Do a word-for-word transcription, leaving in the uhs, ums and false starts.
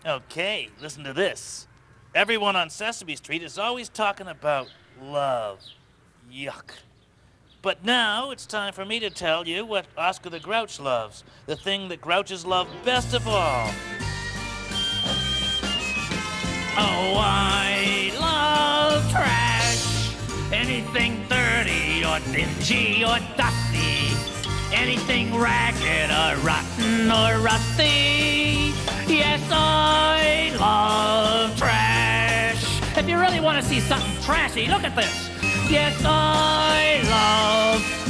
Okay, listen to this. Everyone on Sesame Street is always talking about love. Yuck. But now it's time for me to tell you what Oscar the Grouch loves. The thing that Grouches love best of all. Oh, I love trash. Anything dirty or dingy or dusty. Anything ragged or rotten or rusty. Yes, I love trash. If you really want to see something trashy, look at this. Yes, I love